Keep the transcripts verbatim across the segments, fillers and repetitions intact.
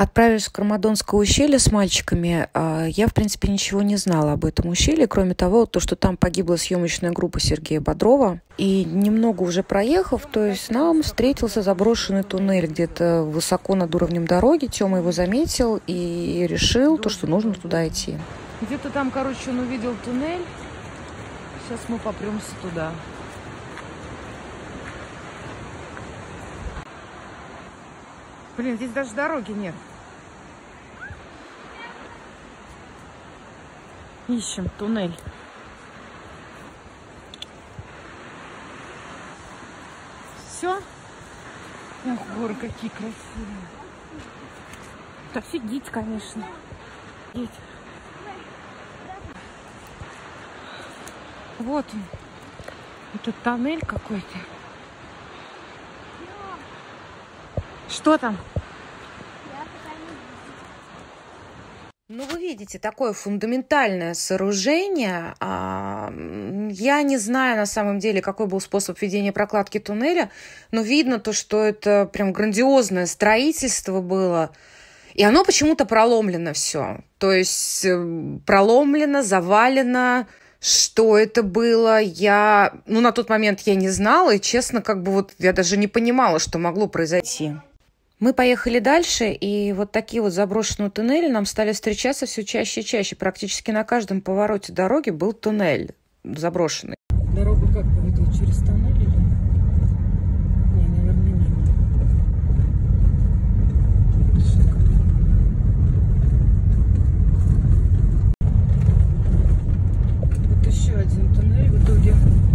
Отправившись в Кармадонское ущелье с мальчиками, я, в принципе, ничего не знала об этом ущелье, кроме того, то, что там погибла съемочная группа Сергея Бодрова. И немного уже проехав, то есть нам встретился заброшенный туннель где-то высоко над уровнем дороги. Тёма его заметил и решил, то, что нужно туда идти. Где-то там, короче, он увидел туннель. Сейчас мы попремся туда. Блин, здесь даже дороги нет. Ищем туннель. Все? Ох, горы какие красивые. Офигеть, конечно. Офигеть. Вот он. Это тоннель какой-то. Что там? Ну, вы видите, такое фундаментальное сооружение. Я не знаю, на самом деле, какой был способ ведения прокладки туннеля, но видно то, что это прям грандиозное строительство было. И оно почему-то проломлено все. То есть проломлено, завалено. Что это было, я... Ну, на тот момент я не знала, и, честно, как бы вот я даже не понимала, что могло произойти. Мы поехали дальше, и вот такие вот заброшенные туннели нам стали встречаться все чаще и чаще. Практически на каждом повороте дороги был туннель заброшенный. Дорога как поведет? Через туннель или? Не, наверное, не. Вот еще один туннель в итоге.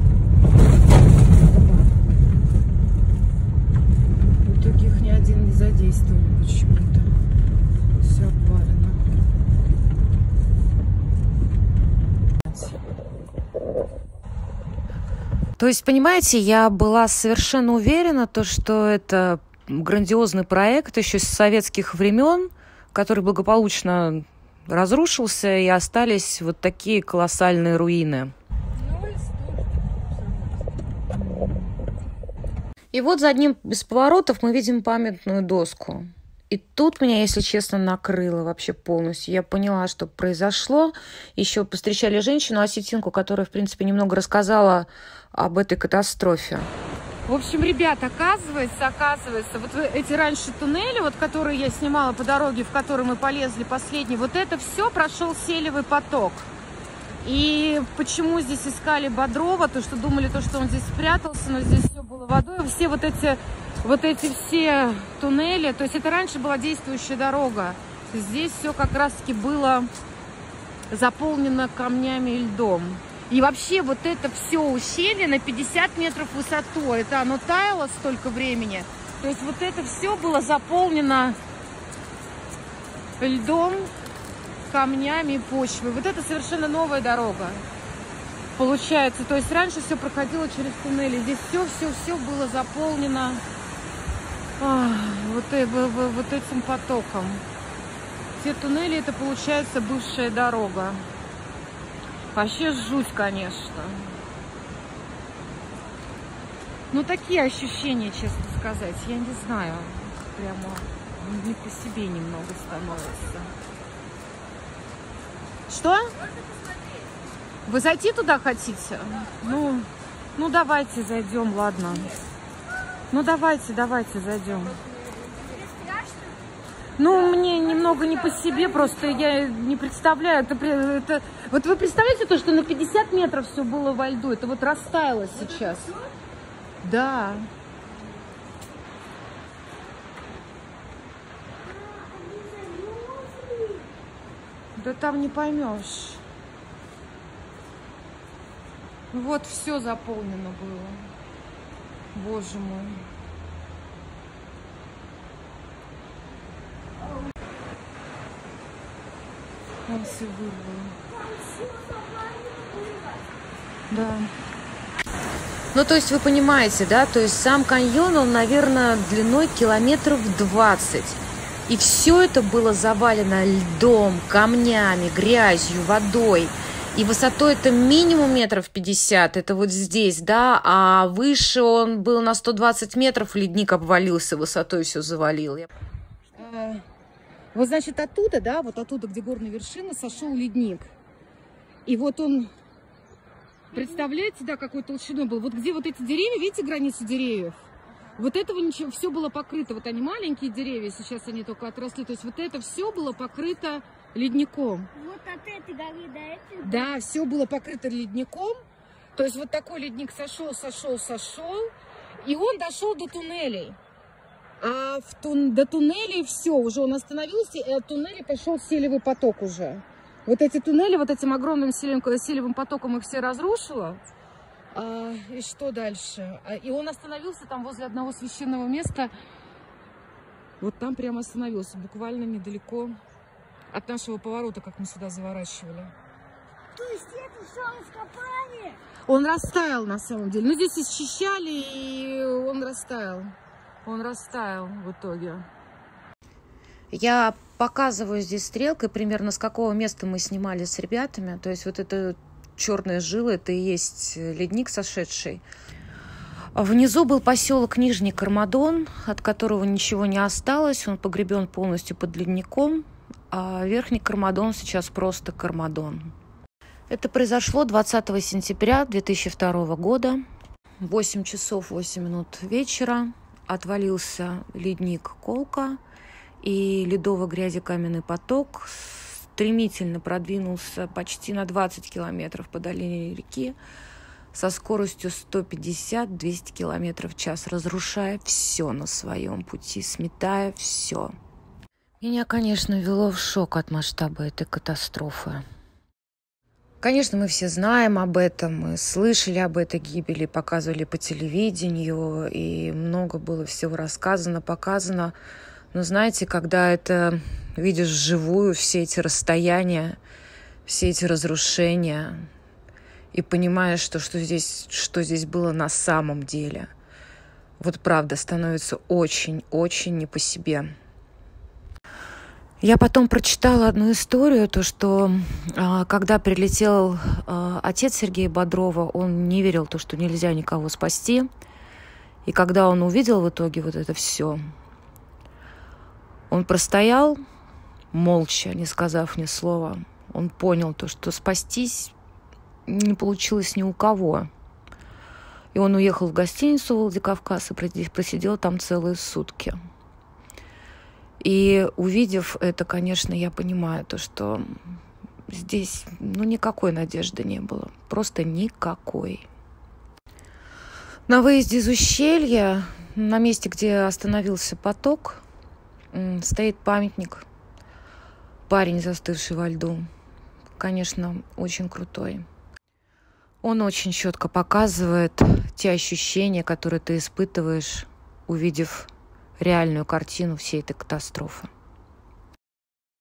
В итоге их ни один не задействовали почему-то. Все обвалено. То есть, понимаете, я была совершенно уверена, то, что это грандиозный проект еще с советских времен, который благополучно разрушился, и остались вот такие колоссальные руины. И вот за одним из поворотов мы видим памятную доску. И тут меня, если честно, накрыло вообще полностью. Я поняла, что произошло. Еще повстречали женщину-осетинку, которая, в принципе, немного рассказала об этой катастрофе. В общем, ребят, оказывается, оказывается, вот эти раньше туннели, вот которые я снимала по дороге, в которые мы полезли последний, вот это все прошел селевый поток. И почему здесь искали Бодрова, то что думали, то, что он здесь спрятался, но здесь все было водой. Все вот эти, вот эти все туннели, то есть это раньше была действующая дорога. Здесь все как раз-таки было заполнено камнями и льдом. И вообще вот это все ущелье на пятьдесят метров в высоту, это оно таяло столько времени. То есть вот это все было заполнено льдом, камнями и почвой. Вот это совершенно новая дорога получается. То есть раньше все проходило через туннели. Здесь все-все-все было заполнено а, вот, вот этим потоком. Те туннели, это получается бывшая дорога. Вообще жуть, конечно. Ну, такие ощущения, честно сказать. Я не знаю. Прямо не по себе немного становится. Что? Вы зайти туда хотите? Ну, ну давайте зайдем, ладно. Ну давайте, давайте зайдем. Ну, мне немного не по себе, просто я не представляю. Это, это... Вот вы представляете то, что на пятьдесят метров все было во льду? Это вот растаяло сейчас. Да. Да там не поймешь. Вот все заполнено было. Боже мой. Он все вырвал. Да. Ну, то есть вы понимаете, да, то есть сам каньон, он, наверное, длиной километров двадцать. И все это было завалено льдом, камнями, грязью, водой. И высотой это минимум метров пятьдесят, это вот здесь, да, а выше он был на сто двадцать метров, ледник обвалился, высотой все завалил. Вот, значит, оттуда, да, вот оттуда, где горная вершина, сошел ледник. И вот он, представляете, да, какой толщиной был. Вот где вот эти деревья, видите границу деревьев? Вот этого ничего, все было покрыто. Вот они маленькие деревья, сейчас они только отросли. То есть вот это все было покрыто ледником. Вот от этой горы до этой? Да, все было покрыто ледником. То есть вот такой ледник сошел, сошел, сошел. И он дошел до туннелей. А в тун... до туннелей все, уже он остановился, и от туннелей пошел селевый поток уже. Вот эти туннели, вот этим огромным селевым, селевым потоком их все разрушило. А, и что дальше? А, и он остановился там возле одного священного места. Вот там прямо остановился, буквально недалеко от нашего поворота, как мы сюда заворачивали. То есть это все раскопали? Он растаял на самом деле. Ну, здесь исчищали, и он растаял. Он растаял в итоге. Я показываю здесь стрелкой примерно с какого места мы снимали с ребятами. То есть вот эта черная жила, это и есть ледник сошедший. Внизу был поселок Нижний Кармадон, от которого ничего не осталось. Он погребен полностью под ледником. А Верхний Кармадон сейчас просто Кармадон. Это произошло двадцатого сентября две тысячи второго года. восемь часов восемь минут вечера. Отвалился ледник Колка, и ледово-грязекаменный поток стремительно продвинулся почти на двадцать километров по долине реки со скоростью сто пятьдесят - двести километров в час, разрушая все на своем пути, сметая все. Меня, конечно, ввело в шок от масштаба этой катастрофы. Конечно, мы все знаем об этом, мы слышали об этой гибели, показывали по телевидению, и много было всего рассказано, показано. Но знаете, когда это видишь вживую, все эти расстояния, все эти разрушения, и понимаешь, что, что, здесь, что здесь было на самом деле, вот правда, становится очень-очень не по себе. Я потом прочитала одну историю, то что когда прилетел отец Сергея Бодрова, он не верил в то, что нельзя никого спасти. И когда он увидел в итоге вот это все, он простоял молча, не сказав ни слова. Он понял то, что спастись не получилось ни у кого. И он уехал в гостиницу в Владикавказ и просидел там целые сутки. И увидев это, конечно, я понимаю то, что здесь ну, никакой надежды не было. Просто никакой. На выезде из ущелья, на месте, где остановился поток, стоит памятник. Парень, застывший во льду. Конечно, очень крутой. Он очень четко показывает те ощущения, которые ты испытываешь, увидев реальную картину всей этой катастрофы.